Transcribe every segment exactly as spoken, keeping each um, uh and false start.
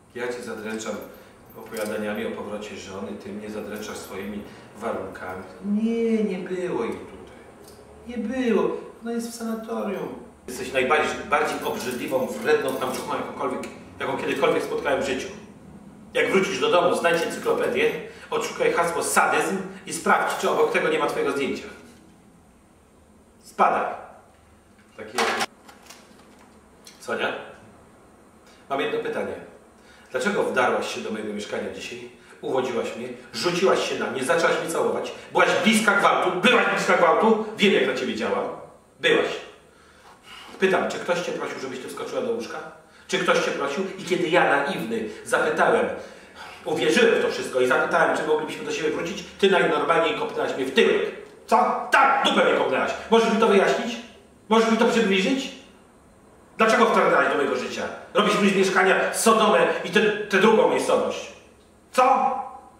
Ja cię zadręczam opowiadaniami o powrocie żony, ty mnie zadręczasz swoimi warunkami. Nie, nie było jej tutaj. Nie było. Ona jest w sanatorium. Jesteś najbardziej bardziej obrzydliwą, wredną tamczuchą, jakąkolwiek, jaką kiedykolwiek spotkałem w życiu. Jak wrócisz do domu, znajdź encyklopedię, odszukaj hasło sadyzm i sprawdź, czy obok tego nie ma twojego zdjęcia. Spadaj. Tak jest. Sonia? Mam jedno pytanie. Dlaczego wdarłaś się do mojego mieszkania dzisiaj? Uwodziłaś mnie, rzuciłaś się na mnie, zaczęłaś mnie całować. Byłaś bliska gwałtu, byłaś bliska gwałtu. Wiem, jak na ciebie działam. Byłaś. Pytam, czy ktoś cię prosił, żebyś ty wskoczyła do łóżka? Czy ktoś cię prosił? I kiedy ja, naiwny, zapytałem, uwierzyłem w to wszystko i zapytałem, czy moglibyśmy do siebie wrócić, ty najnormalniej kopnęłaś mnie w tyłek. Co? Tak, dupę mnie kopnęłaś. Możesz mi to wyjaśnić? Możesz mi to przybliżyć? Dlaczego wtargnęłaś do mojego życia? Robisz mi z mieszkania Sodomę i tę drugą miejscowość. Co?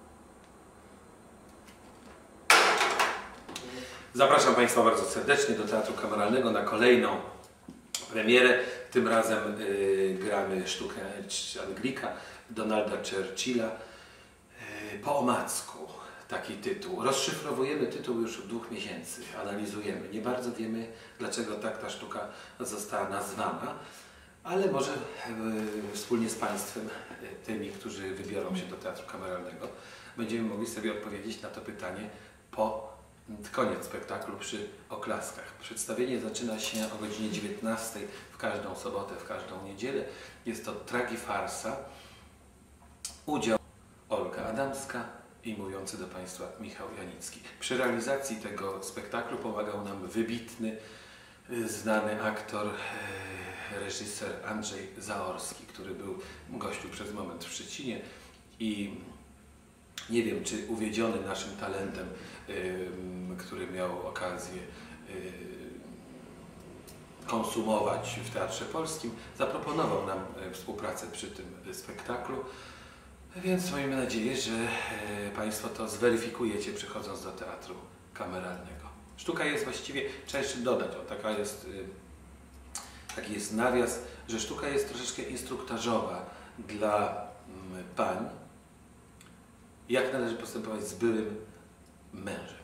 Zapraszam Państwa bardzo serdecznie do Teatru Kameralnego na kolejną premierę. Tym razem yy, gramy sztukę Anglika Donalda Churchilla yy, po omacku. Taki tytuł. Rozszyfrowujemy tytuł już od dwóch miesięcy. Analizujemy. Nie bardzo wiemy, dlaczego tak ta sztuka została nazwana, ale może yy, wspólnie z Państwem, yy, tymi, którzy wybiorą się do Teatru Kameralnego, będziemy mogli sobie odpowiedzieć na to pytanie po koniec spektaklu przy oklaskach. Przedstawienie zaczyna się o godzinie dziewiętnastej w każdą sobotę, w każdą niedzielę. Jest to tragifarsa. Udział Olga Adamska i mówiący do Państwa Michał Janicki. Przy realizacji tego spektaklu pomagał nam wybitny, znany aktor, reżyser Andrzej Zaorski, który był gościu przez moment w Szczecinie i nie wiem, czy uwiedziony naszym talentem, który miał okazję konsumować w Teatrze Polskim, zaproponował nam współpracę przy tym spektaklu. Więc miejmy nadzieję, że Państwo to zweryfikujecie, przychodząc do Teatru Kameralnego. Sztuka jest właściwie, trzeba jeszcze dodać, o, taka jest, taki jest nawias, że sztuka jest troszeczkę instruktażowa dla pań, jak należy postępować z byłym mężem.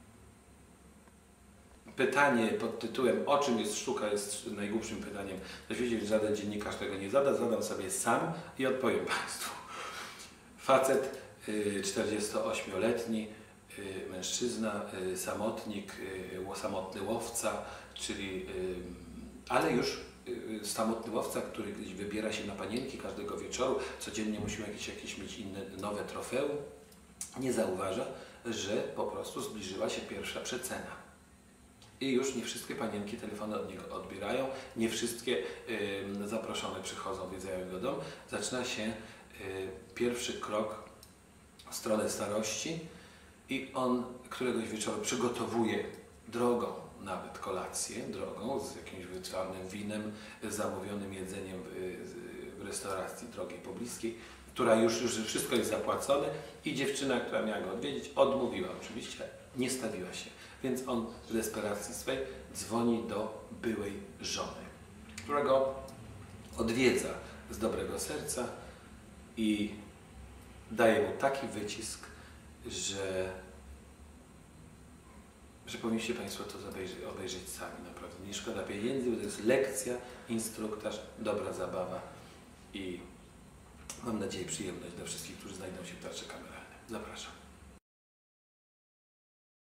Pytanie pod tytułem "O czym jest sztuka?" jest najgłupszym pytaniem na świecie, że żaden dziennikarz tego nie zada. Zadam sobie sam i odpowiem Państwu. Facet, czterdziestoośmioletni, mężczyzna, samotnik, samotny łowca, czyli, ale już samotny łowca, który gdzieś wybiera się na panienki każdego wieczoru, codziennie musimy jakieś, jakieś mieć inne, nowe trofeum, nie zauważa, że po prostu zbliżyła się pierwsza przecena. I już nie wszystkie panienki telefony od niego odbierają, nie wszystkie y, zaproszone przychodzą, wiedzają jego dom. Zaczyna się y, pierwszy krok w stronę starości i on któregoś wieczoru przygotowuje drogą, nawet kolację, drogą z jakimś wytwarnym winem, zamówionym jedzeniem w, w restauracji drogiej pobliskiej, która już, już wszystko jest zapłacone i dziewczyna, która miała go odwiedzić, odmówiła oczywiście, nie stawiła się. Więc on w desperacji swej dzwoni do byłej żony, która go odwiedza z dobrego serca i daje mu taki wycisk, że, że powinniście Państwo to obejrzeć, obejrzeć sami. Naprawdę nie szkoda pieniędzy, bo to jest lekcja, instruktaż, dobra zabawa i mam nadzieję przyjemność dla wszystkich, którzy znajdą się w Teatrze Kameralnym. Zapraszam.